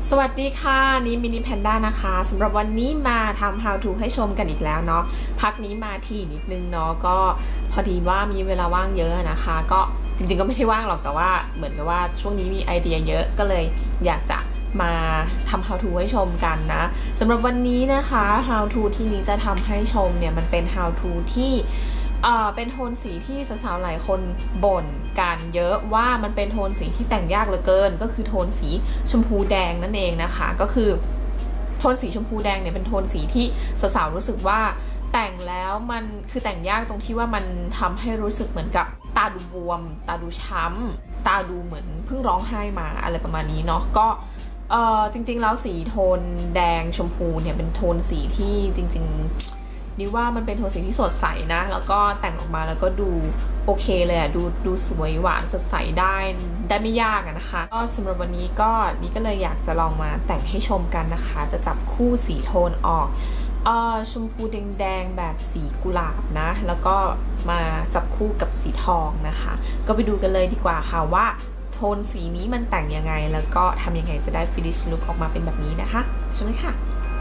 สวัสดีค่ะนี่มินิแพนด้านะคะสำหรับวันนี้มาทำ how to ให้ชมกันอีกแล้วเนาะพักนี้มาทีนิดนึงเนาะก็พอดีว่ามีเวลาว่างเยอะนะคะก็จริงๆก็ไม่ได้ว่างหรอกแต่ว่าเหมือนกับว่าช่วงนี้มีไอเดียเยอะก็เลยอยากจะมาทำ how to ให้ชมกันนะสำหรับวันนี้นะคะ how to ที่นี้จะทำให้ชมเนี่ยมันเป็น how to ที่เป็นโทนสีที่สาวๆหลายคนบ่นกันเยอะว่ามันเป็นโทนสีที่แต่งยากเหลือเกินก็คือโทนสีชมพูแดงนั่นเองนะคะก็คือโทนสีชมพูแดงเนี่ยเป็นโทนสีที่สาวๆรู้สึกว่าแต่งแล้วมันคือแต่งยากตรงที่ว่ามันทำให้รู้สึกเหมือนกับตาดูบวมตาดูช้ำตาดูเหมือนเพิ่งร้องไห้มาอะไรประมาณนี้เนาะก็จริงๆแล้วสีโทนแดงชมพูเนี่ยเป็นโทนสีที่จริงๆนี่ว่ามันเป็นโทนสีที่สดใสนะแล้วก็แต่งออกมาแล้วก็ดูโอเคเลยอะดูสวยหวานสดใสได้ไม่ยากนะคะก็สำหรับวันนี้ก็นี่ก็เลยอยากจะลองมาแต่งให้ชมกันนะคะจะจับคู่สีโทนออกชมพูแดงๆแบบสีกุหลาบนะแล้วก็มาจับคู่กับสีทองนะคะก็ไปดูกันเลยดีกว่าค่ะว่าโทนสีนี้มันแต่งยังไงแล้วก็ทำยังไงจะได้ finish look ออกมาเป็นแบบนี้นะคะใช่ไหมคะ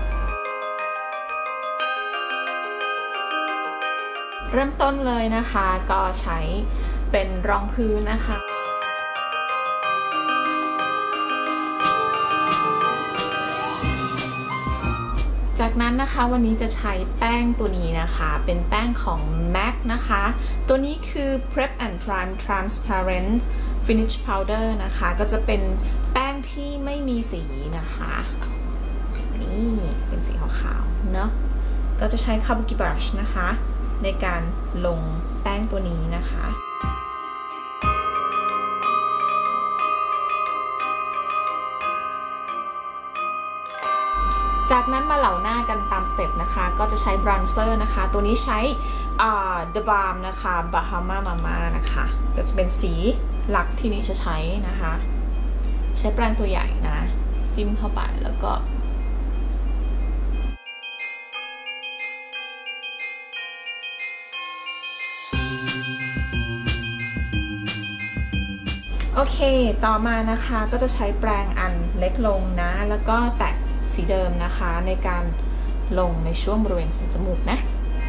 เริ่มต้นเลยนะคะก็ใช้เป็นรองพื้นนะคะจากนั้นนะคะวันนี้จะใช้แป้งตัวนี้นะคะเป็นแป้งของ MAC นะคะตัวนี้คือ Prep and Prime Transparent Finish Powder นะคะก็จะเป็นแป้งที่ไม่มีสีนะคะนี่เป็นสีขาวๆเนาะก็จะใช้ Kabuki Brush นะคะในการลงแป้งตัวนี้นะคะจากนั้นมาเหลาหน้ากันตามสเต็ปนะคะก็จะใช้บรันเซอร์นะคะตัวนี้ใช้The Balm นะคะ Bahama Mama นะคะก็จะเป็นสีหลักที่นี้จะใช้นะคะใช้แปรงตัวใหญ่นะจิ้มเข้าไปแล้วก็โอเคต่อมานะคะก็จะใช้แปรงอันเล็กลงนะแล้วก็แตะสีเดิมนะคะในการลงในช่วงบริเวณสันจมูกนะ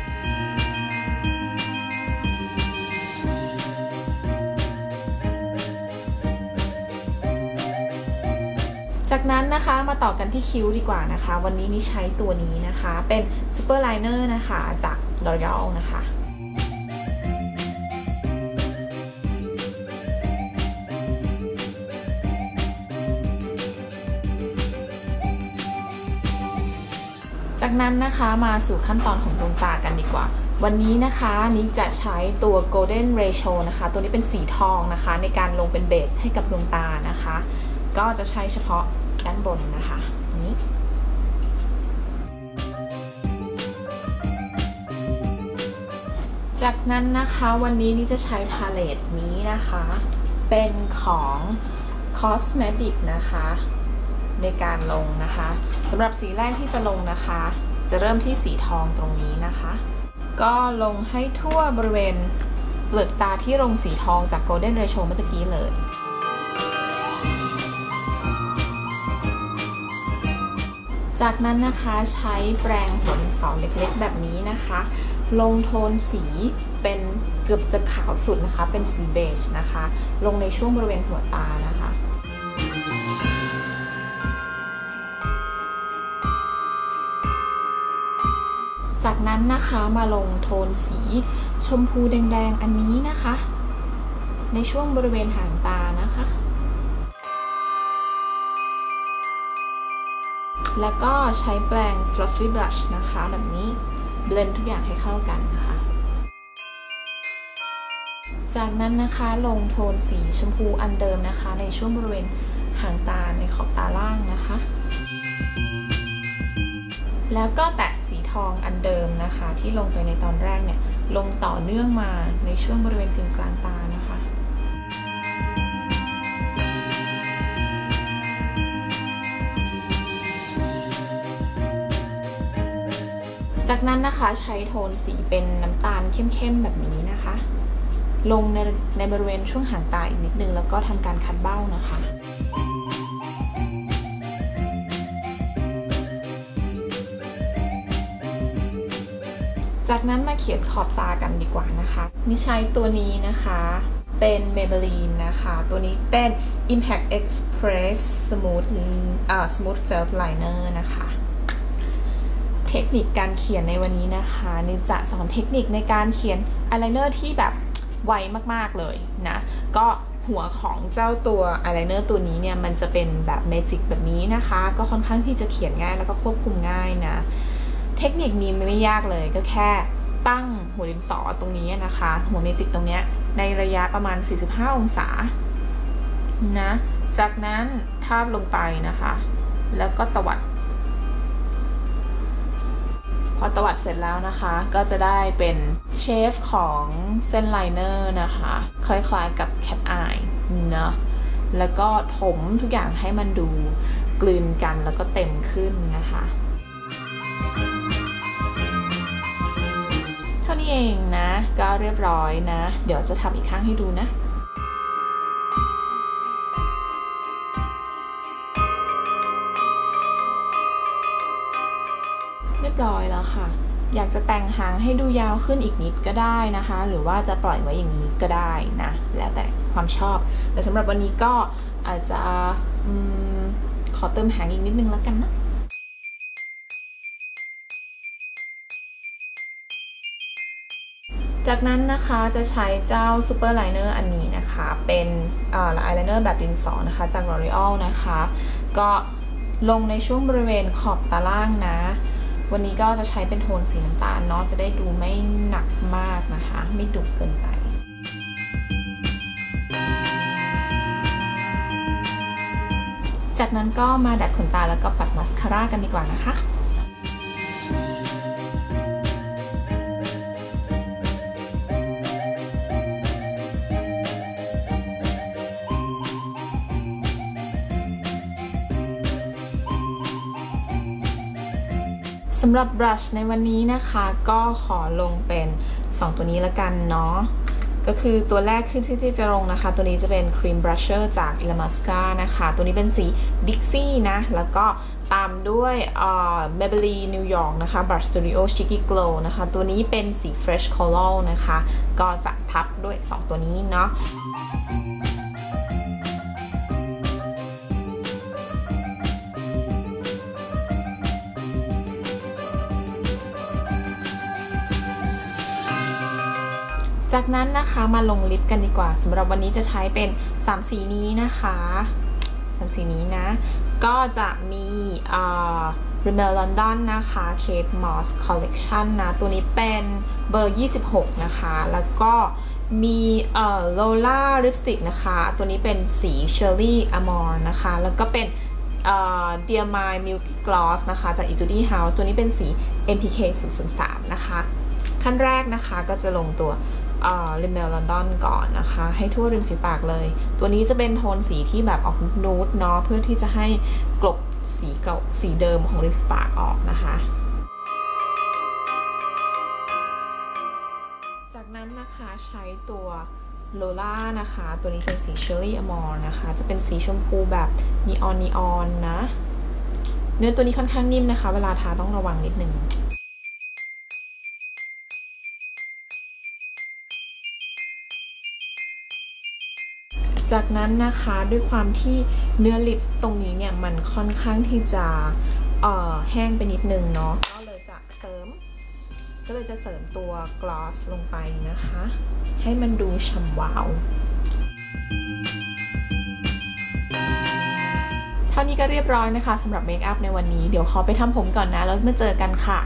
จากนั้นนะคะมาต่อกันที่คิ้วดีกว่านะคะวันนี้นี่ใช้ตัวนี้นะคะเป็นซูเปอร์ไลเนอร์นะคะจาก L'Oreal นะคะจากนั้นนะคะมาสู่ขั้นตอนของดวงตากันดีกว่าวันนี้นะคะนิ้งจะใช้ตัว Golden Ratio นะคะตัวนี้เป็นสีทองนะคะในการลงเป็นเบสให้กับดวงตานะคะก็จะใช้เฉพาะด้านบนนะคะนี้จากนั้นนะคะวันนี้นี่จะใช้พาเลตนี้นะคะเป็นของ Cosmetic นะคะในการลงนะคะสำหรับสีแรกที่จะลงนะคะจะเริ่มที่สีทองตรงนี้นะคะก็ลงให้ทั่วบริเวณเปลือกตาที่ลงสีทองจาก Golden Ratio เมื่อกี้เลยจากนั้นนะคะใช้แปรงขนสองเล็กๆแบบนี้นะคะลงโทนสีเป็นเกือบจะขาวสุดนะคะเป็นสีเบจนะคะลงในช่วงบริเวณหัวตานะคะจากนั้นนะคะมาลงโทนสีชมพูแดงๆอันนี้นะคะในช่วงบริเวณหางตานะคะแล้วก็ใช้แปรง fluffy brush นะคะแบบนี้เบลนด์ทุกอย่างให้เข้ากันนะคะจากนั้นนะคะลงโทนสีชมพูอันเดิมนะคะในช่วงบริเวณหางตาในขอบตาล่างนะคะแล้วก็แตะสีทองอันเดิมนะคะที่ลงไปในตอนแรกเนี่ยลงต่อเนื่องมาในช่วงบริเวณกึ่งกลางตานะคะจากนั้นนะคะใช้โทนสีเป็นน้ำตาลเข้มๆแบบนี้นะคะลงในบริเวณช่วงหางตาอีกนิดนึงแล้วก็ทำการคัดเบ้านะคะจากนั้นมาเขียนขอบตากันดีกว่านะคะนี่ใช้ตัวนี้นะคะเป็น Maybelline นะคะตัวนี้เป็น Impact Express Smooth Felt Liner นะคะเทคนิคการเขียนในวันนี้นะคะนิจะสอนเทคนิคในการเขียนอายไลเนอร์ที่แบบไวมากๆเลยนะก็หัวของเจ้าตัวอายไลเนอร์ตัวนี้เนี่ยมันจะเป็นแบบเมจิกแบบนี้นะคะก็ค่อนข้างที่จะเขียนง่ายแล้วก็ควบคุมง่ายนะเทคนิคนี้ไม่ยากเลยก็แค่ตั้งหัวดินสอตรงนี้นะคะหัวเมจิกตรงนี้ในระยะประมาณ45องศานะจากนั้นทาบลงไปนะคะแล้วก็ตวัดพอตวัดเสร็จแล้วนะคะก็จะได้เป็นเชฟของเส้นไลเนอร์นะคะคล้ายๆกับแคทอายนะแล้วก็ถมทุกอย่างให้มันดูกลืนกันแล้วก็เต็มขึ้นนะคะเท่านี้เองนะก็เรียบร้อยนะเดี๋ยวจะทำอีกครั้งให้ดูนะเรียบร้อยแล้วค่ะอยากจะแต่งหางให้ดูยาวขึ้นอีกนิดก็ได้นะคะหรือว่าจะปล่อยไว้อย่างนี้ก็ได้นะแล้วแต่ความชอบแต่สำหรับวันนี้ก็อาจจะขอเติมหางอีกนิดนึงแล้วกันนะจากนั้นนะคะจะใช้เจ้าซูเปอร์ไลเนอร์อันนี้นะคะเป็นอายไลเนอร์แบบดินสอนะคะจาก L'Oreal นะคะก็ลงในช่วงบริเวณขอบตาล่างนะวันนี้ก็จะใช้เป็นโทนสีน้ำตาลเนาะจะได้ดูไม่หนักมากนะคะไม่ดุเกินไปจากนั้นก็มาดัดขนตาแล้วก็ปัดมัสคาร่ากันดีกว่านะคะสำหรับบรัชในวันนี้นะคะก็ขอลงเป็น2ตัวนี้ละกันเนาะก็คือตัวแรกขึ้นที่จะลงนะคะตัวนี้จะเป็นครีมบรัชเชอร์จาก Illamasqua นะคะตัวนี้เป็นสี Dixie นะแล้วก็ตามด้วยMaybelline New York นะคะ Brush Studio Cheeky Glow นะคะตัวนี้เป็นสี Fresh Coral นะคะก็จะทับด้วย2ตัวนี้เนาะจากนั้นนะคะมาลงลิปกันดีกว่าสำหรับวันนี้จะใช้เป็น3สีนี้นะคะ3สีนี้นะก็จะมีRimmel London นะคะ Kate Moss Collection นะตัวนี้เป็นเบอร์26นะคะแล้วก็มีLola Lipstick นะคะตัวนี้เป็นสี Cherry Amore นะคะแล้วก็เป็นDear My Milky Gloss นะคะจาก Etude House ตัวนี้เป็นสี MPK 003นะคะขั้นแรกนะคะก็จะลงตัวRimmel London ก่อนนะคะให้ทั่วริมฝีปากเลยตัวนี้จะเป็นโทนสีที่แบบออกนูดเนาะเพื่อที่จะให้กลบสีเดิมของริมฝีปากออกนะคะจากนั้นนะคะใช้ตัว Lola นะคะตัวนี้เป็นสี Cherry Amore นะคะจะเป็นสีชมพูแบบนีออนนะเนื้อตัวนี้ค่อนข้างนิ่มนะคะเวลาทาต้องระวังนิดนึงจากนั้นนะคะด้วยความที่เนื้อลิปตรงนี้เนี่ยมันค่อนข้างที่จะแห้งไปนิดนึงเนาะก็เลยจะเสริมตัวกลอสลงไปนะคะให้มันดูฉ่ำวาวเท่านี้ก็เรียบร้อยนะคะสำหรับเมคอัพในวันนี้เดี๋ยวขอไปทำผมก่อนนะแล้วมาเจอกันค่ะ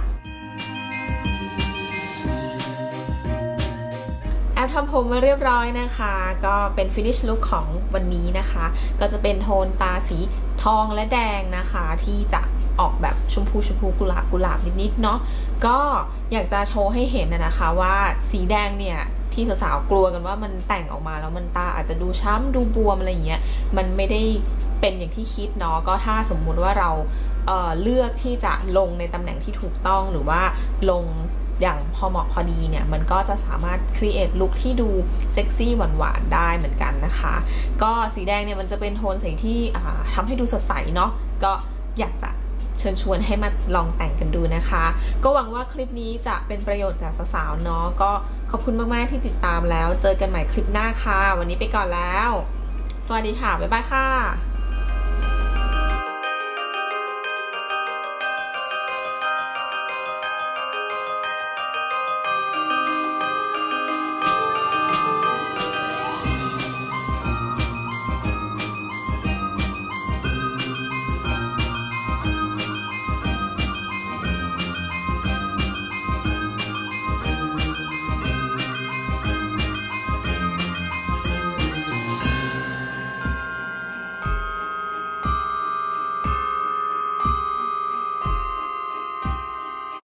ทำผมมาเรียบร้อยนะคะก็เป็น finish look ของวันนี้นะคะก็จะเป็นโทนตาสีทองและแดงนะคะที่จะออกแบบชมพูกุหลาบนิดๆเนาะก็อยากจะโชว์ให้เห็นนะคะว่าสีแดงเนี่ยที่สาวๆกลัวกันว่ามันแต่งออกมาแล้วมันตาอาจจะดูช้ำดูบวมอะไรอย่างเงี้ยมันไม่ได้เป็นอย่างที่คิดเนาะก็ถ้าสมมุติว่าเราเลือกที่จะลงในตำแหน่งที่ถูกต้องหรือว่าลงอย่างพอเหมาะพอดีเนี่ยมันก็จะสามารถ create look ที่ดูเซ็กซี่หวานๆได้เหมือนกันนะคะก็สีแดงเนี่ยมันจะเป็นโทนสีที่ทำให้ดูสดใสเนาะก็อยากจะเชิญชวนให้มาลองแต่งกันดูนะคะก็หวังว่าคลิปนี้จะเป็นประโยชน์กับสาวๆเนาะก็ขอบคุณมากๆที่ติดตามแล้วเจอกันใหม่คลิปหน้าค่ะวันนี้ไปก่อนแล้วสวัสดีค่ะบ๊ายบายค่ะ